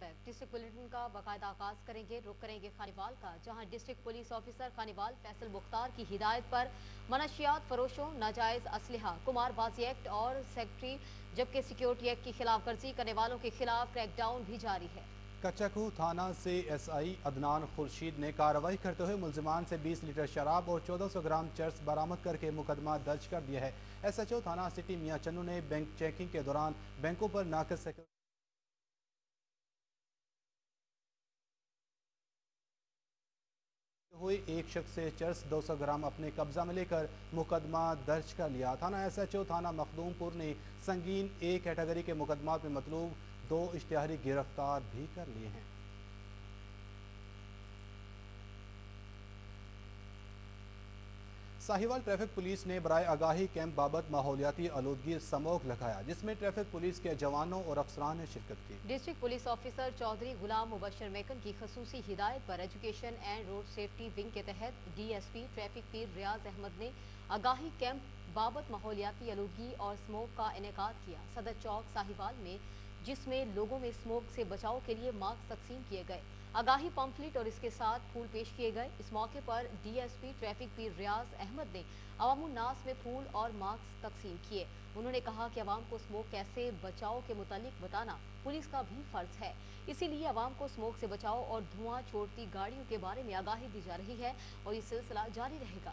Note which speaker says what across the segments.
Speaker 1: तक district bulletin का बाकायदा आगाज करेंगे। रुक करेंगे खानीवाल का, जहां district police officer Khanewal Faisal Mukhtar की हिदायत पर मनशियात फरोशों, नाजायज असलहा, कुमारबाजी एक्ट और सेक्रेटरी जबकि सिक्योरिटी एक्ट की खिलाफ वर्जी करने वालों के खिलाफ क्रैकडाउन भी जारी है।
Speaker 2: कच्चाकू थाना से SI अदनान खुर्शीद ने कार्रवाई करते हुए मुलजिमान से 20 लीटर शराब और 1400 ग्राम चर्स बरामद करके मुकदमा दर्ज कर दिया है। SHO थाना सिटी मियां चन्नू ने बैंक चेकिंग के दौरान बैंकों पर नाक़िस सिक्योरिटी हुए एक शख्स से चर्स 200 ग्राम अपने कब्जा में लेकर मुकदमा दर्ज कर लिया। थाना SHO थाना मखदूमपुर ने संगीन A कैटेगरी के मुकदमा में मतलूब 2 इश्तिहारी गिरफ्तार भी कर लिए हैं। साहिवाल ट्रैफिक पुलिस ने बराए आगाही कैंप बाबत माहौलियाती आलूदगी समोग लगाया, जिसमें ट्रैफिक पुलिस के जवानों और अफसरान ने शिरकत की।
Speaker 1: District police officer Chaudhry Ghulam Mubashar Maken की खसूसी हिदायत पर education and road safety wing के तहत DSP ट्रैफिक पीर रियाज अहमद ने आगाही कैंप बाबत माहौलियाती आलूदगी और स्मोक का इनेकाद किया। सदर चौक साहिवाल में जिसमें लोगों में स्मोक से बचाव के लिए मास्क तकसीम किए गए, आगाही पम्फलेट और इसके साथ फूल पेश किए गए। इस मौके पर DSP ट्रैफिक पीर रियाज अहमद ने अवामुन नास में फूल और मास्क तकसीम किए। उन्होंने कहा कि अवाम को स्मोक कैसे बचाव के मुतालिक बताना पुलिस का भी फर्ज है, इसीलिए अवाम को स्मोक से बचाव और धुआं छोड़ती गाड़ियों के बारे में आगाही दी जा रही है और ये सिलसिला जारी रहेगा।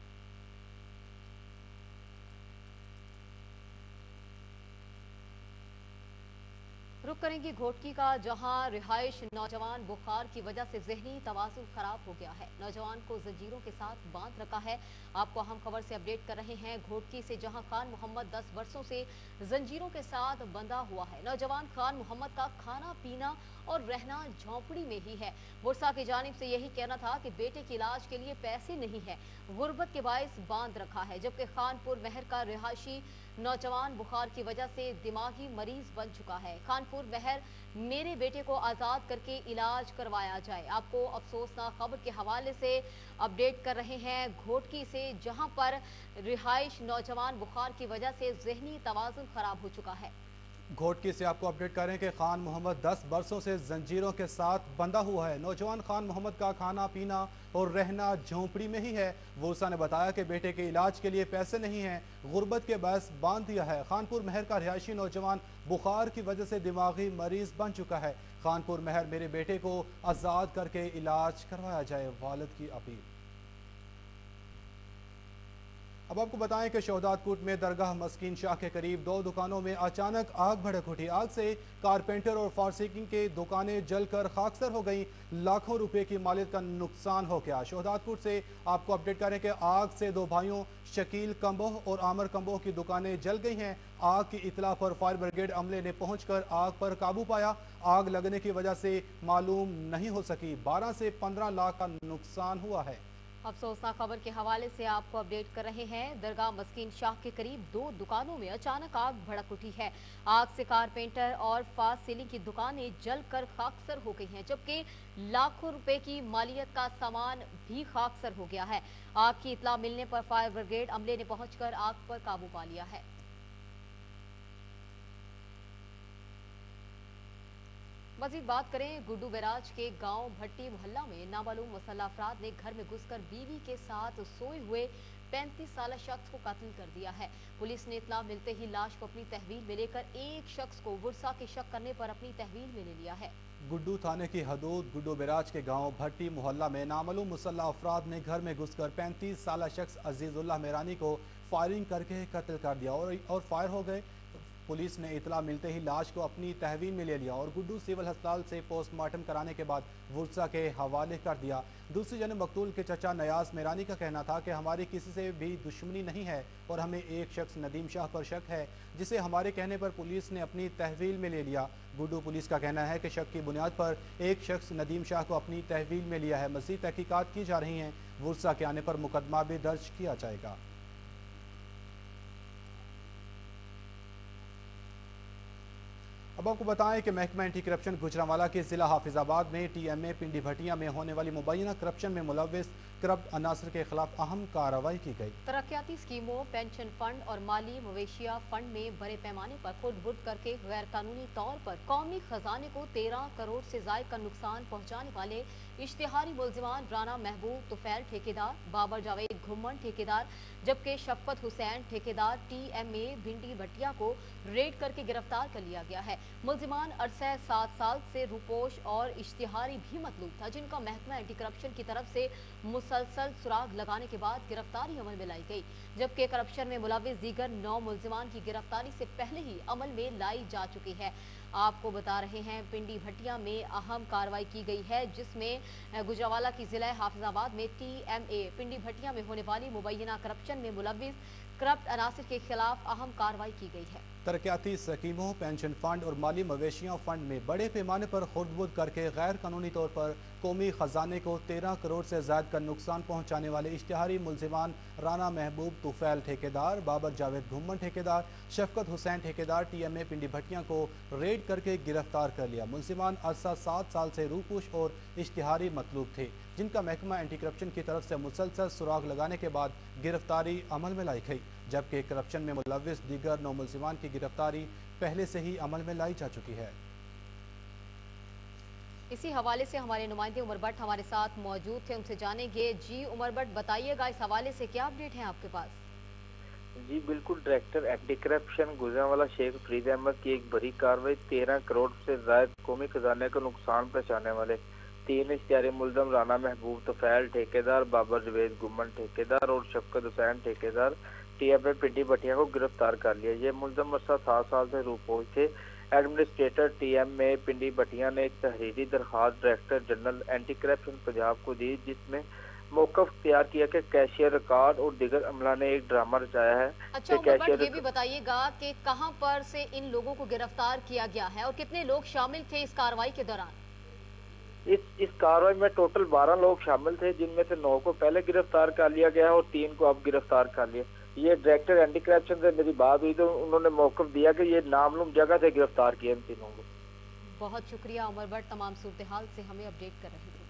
Speaker 1: रुक करेंगे घोटकी का, जहां रिहाइश नौजवान बुखार की वजह से जहनी तवाज़ुन खराब हो गया है। नौजवान को जंजीरों के साथ बांध रखा है। आपको अहम खबर से अपडेट कर रहे हैं घोटकी से, जहां खान मोहम्मद 10 वर्षों से जंजीरों के साथ बंधा हुआ है। नौजवान खान मोहम्मद का खाना पीना और रहना झोंपड़ी में ही है। बुरसा की जानिब से यही कहना था कि बेटे के इलाज के लिए पैसे नहीं है, गुर्बत के बायस बांध रखा है। जबकि खानपुर महर का रिहायशी नौजवान बुखार की वजह से दिमागी मरीज बन चुका है। खानपुर महर, मेरे बेटे को आज़ाद करके इलाज करवाया जाए। आपको अफसोसनाक खबर के हवाले से अपडेट कर रहे हैं घोटकी से, जहां पर रिहाइश नौजवान बुखार की वजह से जहनी तवाज़ुन खराब हो चुका है।
Speaker 2: घोटकी से आपको अपडेट करें कि खान मोहम्मद 10 बरसों से जंजीरों के साथ बंधा हुआ है। नौजवान खान मोहम्मद का खाना पीना और रहना झोंपड़ी में ही है। वुरसा ने बताया कि बेटे के इलाज के लिए पैसे नहीं हैं, गुर्बत के बायस बांध दिया है। खानपुर महर का रिहायशी नौजवान बुखार की वजह से दिमागी मरीज बन चुका है। खानपुर महर, मेरे बेटे को आज़ाद करके इलाज करवाया जाए, वालिद की अपील। अब आपको बताएं कि शोहदादकोट में दरगाह मस्कीन शाह के करीब 2 दुकानों में अचानक आग भड़क उठी। आग से कारपेंटर और फार्सिकिंग के दुकानें जलकर खाकसर हो गईं। लाखों रुपए की मालियत का नुकसान हो गया। शोहदादकोट से आपको अपडेट करें कि आग से 2 भाइयों शकील कंबोह और आमर कंबोह की दुकानें जल गई हैं। आग की इतला पर फायर ब्रिगेड अमले ने पहुंचकर आग पर काबू पाया। आग लगने की वजह से मालूम नहीं हो सकी। 12 से 15 लाख का नुकसान हुआ है।
Speaker 1: अफसोसनाक खबर के हवाले से आपको अपडेट कर रहे हैं। दरगाह मस्कीन शाह के करीब 2 दुकानों में अचानक आग भड़क उठी है। आग से कारपेंटर और फास्ट सीलिंग की दुकानें जलकर खाकसर हो गई हैं, जबकि लाखों रुपए की मालियत का सामान भी खाकसर हो गया है। आग की इतला मिलने पर फायर ब्रिगेड अमले ने पहुंचकर आग पर काबू पा लिया है। मजीद बात करें गुड्डू बैराज के गांव भट्टी मोहल्ला में नामालूम मुसल्लह अफराद ने घर में घुसकर बीवी के साथ सोए हुए 35 साल शख्स को कत्ल कर दिया है। पुलिस ने इत्तला मिलते ही लाश को अपनी तहवील में लेकर एक शख्स को वुरसा के शक करने पर अपनी तहवील में ले लिया है।
Speaker 2: गुड्डू थाने की हदूद गुड्डू बैराज के गांव भट्टी मोहल्ला में नामालूम मुसल्लह अफराद ने घर में घुसकर 35 साल शख्स अजीजुल्लाह मेरानी को फायरिंग करके कत्ल कर दिया और फायर हो गए। पुलिस ने इतला मिलते ही लाश को अपनी तहवील में ले लिया और गुड्डू सिविल अस्पताल से पोस्टमार्टम कराने के बाद वुरसा के हवाले कर दिया। दूसरी जन मकतूल के चचा नयाज मेरानी का कहना था कि हमारी किसी से भी दुश्मनी नहीं है और हमें एक शख्स नदीम शाह पर शक है, जिसे हमारे कहने पर पुलिस ने अपनी तहवील में ले लिया। गुड्डू पुलिस का कहना है कि शक की बुनियाद पर एक शख्स नदीम शाह को अपनी तहवील में लिया है। मज़ीद तहकीकात की जा रही हैं। वुरसा के आने पर मुकदमा भी दर्ज किया जाएगा। अब अब आपको बताएं कि महकमा एंटी करप्शन गुजरांवाला के जिला हाफिजाबाद में TMA पिंडी भटिया में होने वाली मुबैना करप्शन में मुलव्विस करप्ट अनासर के खिलाफ अहम कार्रवाई की गई।
Speaker 1: तरक्याती स्कीमों, पेंशन फंड और माली मवेशिया फंड में बड़े पैमाने पर खुद बुट करके गैर कानूनी तौर पर कौमी खजाने को 13 करोड़ से ज्यादा का नुकसान पहुंचाने वाले इश्तिहारी मुलजिमान राना महबूब तुफैल ठेकेदार, बाबर जावेद घुम्मन ठेकेदार, जबकि शफकत हुसैन ठेकेदार TMA भिंडी भटिया को रेड करके गिरफ्तार कर लिया गया है। मुलजिमान अरसा 7 साल से रूपोश और इश्तिहारी भी मतलूब था, जिनका महकमा एंटी करप्शन की तरफ से मुसलसल सुराग लगाने के बाद गिरफ्तारी अमल में लाई गई, जबकि करप्शन में मुलव्विस दीगर 9 मुलजिमान की गिरफ्तारी से पहले ही अमल में लाई जा चुकी है। आपको बता रहे हैं पिंडी भटिया में अहम कार्रवाई की गई है, जिसमें गुजरांवाला की जिला हाफिजाबाद में TMA पिंडी भटिया में होने वाली मुबैना करप्शन में मुलव्विस करप्ट अनासिर के खिलाफ अहम कार्रवाई की गई है।
Speaker 2: तरक्याती स्कीमों, पेंशन फंड और माली मवेशियों फंड में बड़े पैमाने पर खुर्द-बुर्द करके गैर कानूनी तौर पर कौमी खजाने को 13 करोड़ से ज्यादा का नुकसान पहुंचाने वाले इश्तिहारी मुलजिमान राना महबूब तुफैल ठेकेदार, बाबर जावेद घुम्मन ठेकेदार, शफकत हुसैन ठेकेदार TMA पिंडी भटिया को रेड करके गिरफ्तार कर लिया। मुलजिमान अरसा 7 साल से रूपुश और इश्तिहारी मतलूब थे, जिनका महकमा एंटी करप्शन की तरफ से मुसलसल सुराग लगाने के बाद गिरफ्तारी अमल में लाई गई, जबकि करप्शन में मुलव्विस दीगर 9 मुलजिमान की गिरफ्तारी पहले से ही अमल में लाई जा चुकी है।
Speaker 1: इसी हवाले से हमारे नुमाइंदे उमर भट्ट हमारे साथ मौजूद थे, उनसे जानेंगे। जी उमर भट्ट, बताइएगा इस हवाले से क्या अपडेट है आपके पास?
Speaker 3: जी बिल्कुल, director anti corruption Gujranwala Sheikh Farid Ahmad की एक बड़ी कार्रवाई 13 करोड़ से ज्यादा कौमी खजाने को नुकसान पहुंचाने वाले 3 इश्तिहारी मुलजम राना महबूब तुफैल ठेकेदार, बाबर जावेद घुम्मन ठेकेदार और शफकत हुसैन ठेकेदार TMA पिंडी भटिया को गिरफ्तार कर लिया। ये मुलजम अरसा 7 साल से रूपोश थे। एडमिनिस्ट्रेटर TMA पिंडी भटिया ने एक तहरीरी दरखास्त director general anti corruption Punjab को दी, जिसमें मौकफ तैयार किया कि कैशियर रिकॉर्ड और दीगर अमला ने एक ड्रामा रचाया है।
Speaker 1: अच्छा उमर भट्ट, ये भी बताइएगा कि कहां पर से इन लोगों को गिरफ्तार किया गया है और कितने लोग शामिल थे इस कार्रवाई के दौरान?
Speaker 3: इस कार्रवाई में टोटल 12 लोग शामिल थे, जिनमें से 9 को पहले गिरफ्तार कर लिया गया है और 3 को अब गिरफ्तार कर लिया। ये डायरेक्टर एंटी करप्शन से मेरी बात हुई तो उन्होंने मौकफ दिया कि ये नामालूम जगह से गिरफ्तार किए इन तीनों को।
Speaker 1: बहुत शुक्रिया उमर भट्ट, तमाम सूरत हाल से हमें अपडेट कर रहे थे।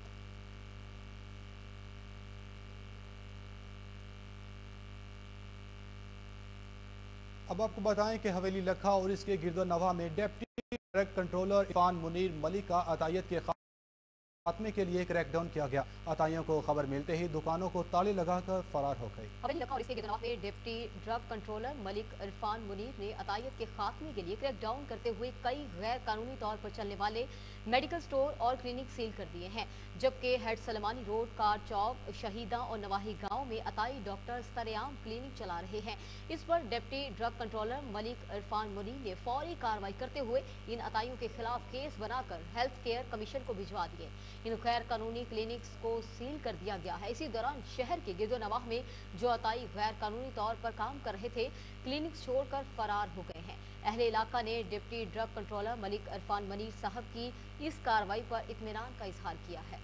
Speaker 2: अब आपको बताएं कि हवेली लखा और इसके गिरदोनवा में deputy drug controller Irfan Munir Malik का अतायत के खात्मे के लिए क्रैकडाउन किया गया। अताइयों को खबर मिलते ही दुकानों को ताले लगाकर फरार हो गए।
Speaker 1: हवेली लखा और इसके गिरदोनवा में deputy drug controller Malik Irfan Munir ने अतायत के खात्मे के लिए क्रैकडाउन करते हुए कई गैर कानूनी तौर पर चलने वाले मेडिकल स्टोर और क्लिनिक सील कर दिए हैं, जबकि head Salmani road, car Chowk, शहीदा और नवाही गांव में अताई डॉक्टर सरेआम क्लिनिक चला रहे हैं। इस पर deputy drug controller Malik Irfan Munir ने फौरी कार्रवाई करते हुए इन अताइयों के खिलाफ केस बनाकर हेल्थ केयर कमीशन को भिजवा दिए। इन गैर कानूनी क्लिनिक्स को सील कर दिया गया है। इसी दौरान शहर के गिरदोनवाह में जो अताई गैर कानूनी तौर पर काम कर रहे थे, क्लिनिक्स छोड़कर फरार हो गए हैं। अहले इलाका ने deputy drug controller Malik Irfan Munir साहब की इस कार्रवाई पर इत्मीनान का इजहार किया है।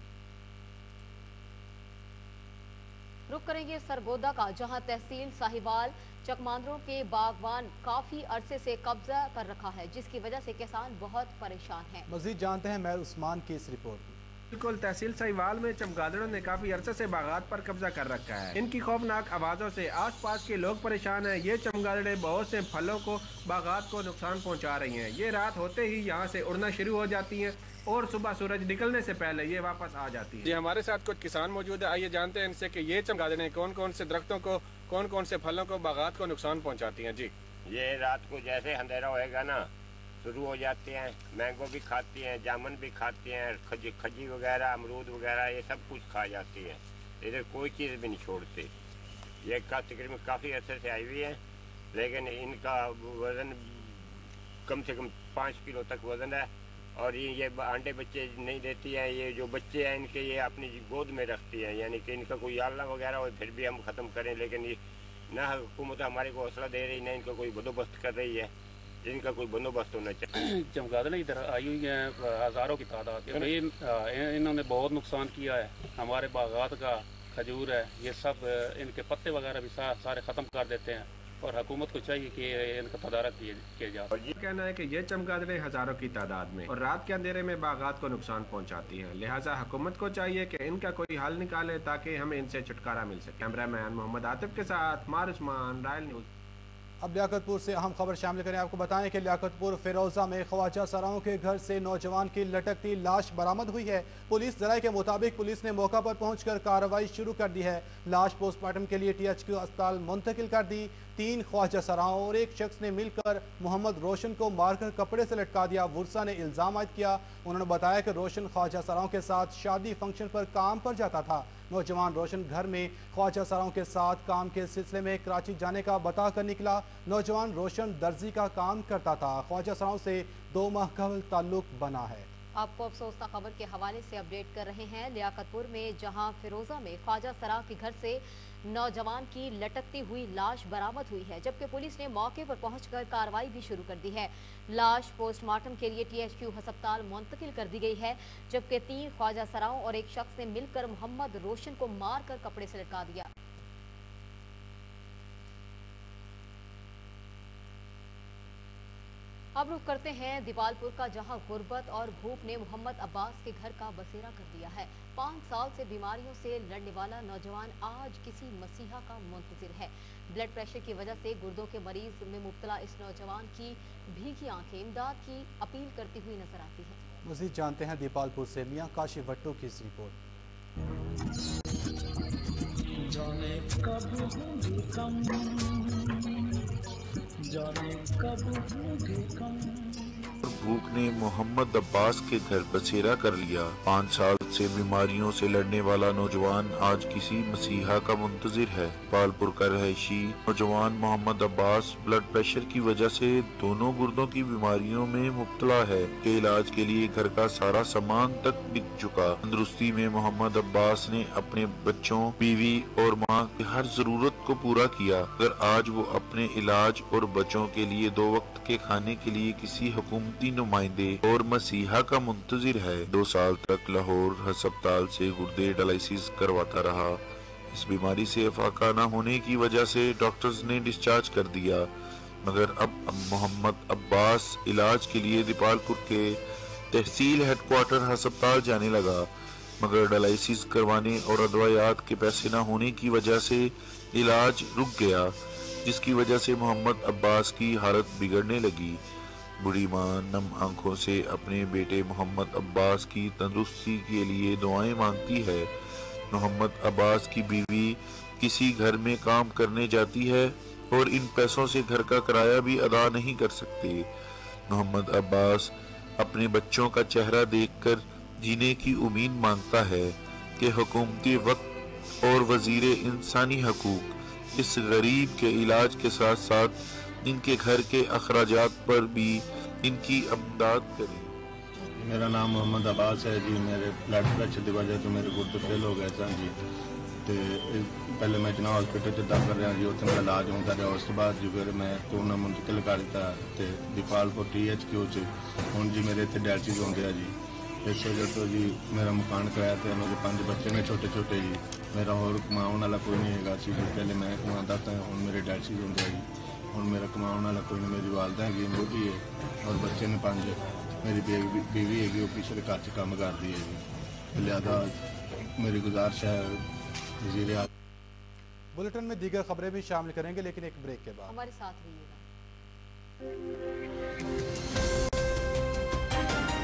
Speaker 1: रुक करेंगे सरगोदा का, जहां तहसील साहिवाल चकमांदरों के बागवान काफी अरसे से कब्जा कर रखा है, जिसकी वजह से किसान बहुत परेशान हैं।
Speaker 2: मजीद जानते हैं महर उस्मान की इस रिपोर्ट।
Speaker 4: बिल्कुल, तहसील साहिवाल में चमगादड़ों ने काफी अरसे से बागात पर कब्जा कर रखा है। इनकी खौफनाक आवाजों से आसपास के लोग परेशान हैं। ये चमगादड़ें बहुत से फलों को, बागात को नुकसान पहुंचा रही हैं। ये रात होते ही यहाँ से उड़ना शुरू हो जाती हैं और सुबह सूरज निकलने से पहले ये वापस आ जाती है।
Speaker 5: जी, हमारे साथ कुछ किसान मौजूद है, आइए जानते हैं इनसे कि ये चमगादड़ें कौन कौन से दरख्तों को, कौन कौन से फलों को, बागात को नुकसान पहुंचाती हैं। जी,
Speaker 6: ये रात को जैसे अंधेरा होएगा ना, शुरू हो जाते हैं। मैंगो भी खाती हैं, जामुन भी खाती हैं, खजी वगैरह, अमरूद वगैरह, ये सब कुछ खा जाती हैं। इधर कोई चीज़ भी नहीं छोड़ते। ये तकरीबन काफ़ी अरसे से आई हुई है, लेकिन इनका वज़न कम से कम 5 किलो तक वज़न है और ये अंडे बच्चे नहीं देती हैं। ये जो बच्चे हैं इनके ये अपनी गोद में रखती हैं, यानी कि इनका कोई आलना वगैरह हो फिर भी हम ख़त्म करें, लेकिन ये ना हुकूमत हमारे को हौसला दे रही, ना इनका कोई बंदोबस्त कर रही है। इनका कोई बंदोबस्त होना चाहिए।
Speaker 7: चमगादड़ें इधर आई हुई हैं हज़ारों की तादाद में। इन्होंने बहुत नुकसान किया है। हमारे बागात का खजूर है, ये सब इनके पत्ते वगैरह भी सारे ख़त्म कर देते हैं और हुकूमत को चाहिए कि इनका तदारक किया जाए।
Speaker 4: ये कहना है कि ये चमगादड़ें हजारों की तादाद में और रात के अंधेरे में बागात को नुकसान पहुंचाती हैं, लिहाजा हुकूमत को चाहिए कि इनका कोई हल निकाले ताकि हमें इनसे छुटकारा मिल सके। कैमरामैन मोहम्मद आतिफ के साथ मार उस्मान, रायल न्यूज़।
Speaker 2: अब लियाकतपुर से अहम खबर शामिल करें। आपको बताएं कि लियाकतपुर फिरोजा में ख्वाजा सराओं के घर से नौजवान की लटकती लाश बरामद हुई है। पुलिस जराये के मुताबिक पुलिस ने मौका पर पहुंचकर कार्रवाई शुरू कर दी है। लाश पोस्टमार्टम के लिए THQ अस्पताल मुंतकिल कर दी। 3 ख्वाजा सराओं और एक शख्स ने मिलकर मोहम्मद रोशन को मारकर कपड़े से लटका दिया। वुरसा ने इल्जाम आयद किया। उन्होंने बताया कि रोशन ख्वाजा सराओं के साथ शादी फंक्शन पर काम पर जाता था। नौजवान रोशन घर में ख्वाजा सराओं के साथ काम के सिलसिले में कराची जाने का बताकर निकला। नौजवान रोशन दर्जी का काम करता था। ख्वाजा सराओं से 2 माह कबल ताल्लुक बना है।
Speaker 1: आपको अफसोसनाक खबर के हवाले से अपडेट कर रहे हैं। लियाकतपुर में जहां फिरोजा में ख्वाजा सरा के घर से नौजवान की लटकती हुई लाश बरामद हुई है, जबकि पुलिस ने मौके पर पहुंचकर कार्रवाई भी शुरू कर दी है। लाश पोस्टमार्टम के लिए THQ अस्पताल मुंतकिल कर दी गई है, जबकि 3 ख्वाजा सराओं और एक शख्स ने मिलकर मोहम्मद रोशन को मारकर कपड़े से लटका दिया। अब रुख करते हैं दीपालपुर का, जहां गुर्बत और भूख ने मोहम्मद अब्बास के घर का बसेरा कर दिया है। 5 साल से बीमारियों से लड़ने वाला नौजवान आज किसी मसीहा का मुंतजिर है। ब्लड प्रेशर की वजह से गुर्दों के मरीज में मुब्तला इस नौजवान की भीगी आंखें इमदाद की अपील करती हुई नजर आती है।
Speaker 2: मज़ीद जानते हैं दीपालपुर से मियां काशिफ भट्टो की इस रिपोर्ट।
Speaker 8: भूख ने मोहम्मद अब्बास के घर बसेरा कर लिया। 5 साल से बीमारियों से लड़ने वाला नौजवान आज किसी मसीहा का मुंतजिर है। पालपुर का रहायशी नौजवान मोहम्मद अब्बास ब्लड प्रेशर की वजह से दोनों गुर्दों की बीमारियों में मुब्तला है के इलाज के लिए घर का सारा सामान तक बिक चुका। तंदुरुस्ती में मोहम्मद अब्बास ने अपने बच्चों, बीवी और माँ की हर जरूरत को पूरा किया, मगर आज वो अपने इलाज और बच्चों के लिए 2 वक्त के खाने के लिए किसी हुकूमती नुमाइंदे और मसीहा का मुंतजिर है। 2 साल तक लाहौर अस्पताल से गुर्दे डायलिसिस करवाता रहा। इस बीमारी से अफाका न होने की वजह से डॉक्टर्स ने डिस्चार्ज कर दिया, मगर अब मोहम्मद अब्बास इलाज के लिए दीपालपुर के तहसील हेडक्वार्टर अस्पताल जाने लगा, मगर डायलिसिस करवाने और अदवायात के पैसे न होने की वजह से इलाज रुक गया, जिसकी वजह से मोहम्मद अब्बास की हालत बिगड़ने लगी। बूढ़ी माँ नम आंखों से अपने बेटे मोहम्मद अब्बास की तंदुरुस्ती के लिए दुआएं मांगती है। मोहम्मद अब्बास की बीवी किसी घर में काम करने जाती है और इन पैसों से घर का किराया भी अदा नहीं कर सकते। मोहम्मद अब्बास अपने बच्चों का चेहरा देखकर जीने की उम्मीद मांगता है कि हुकूमती वक्त और वजीर इंसानी हकूक इस गरीब के इलाज के साथ साथ इनके घर के अखराजात पर भी इनकी इमदाद करें।
Speaker 9: मेरा नाम मोहम्मद अब्बास है जी। मेरे ब्लड प्रेशर की वजह से मेरे गुर्दे फेल हो गए सन जी। तो पहले मैं जना हॉस्पिटल से दाखिल रहा जी, उत्थे मेरा इलाज होता रहा। उस बाद जी फिर मैं टूना मुंतकिल कर दिता तो दीपालपुर THQ हुण जी मेरे इतने डायलिसिस होंगे जी। इस वजह तो जी मेरा मकान कराया तो मेरे 5 बच्चे ने छोटे छोटे जी। मेरा होर कमाने वाला कोई नहीं है जी। पहले मैं कमाता था, हुण मेरे डायलिसिस होंगे जी। हुण मेरा कमाने वाला कोई नहीं। मेरी वालदा है, मोटी है और बच्चे ने 5। मेरी बीवी है, वो पिछले घर च काम करती है जी। लिहाजा मेरी गुजारिश है वज़ीर आज़म।
Speaker 2: बुलेटिन में दीगर खबरें भी शामिल करेंगे, लेकिन एक ब्रेक के बाद।
Speaker 1: हमारे साथ रहिएगा।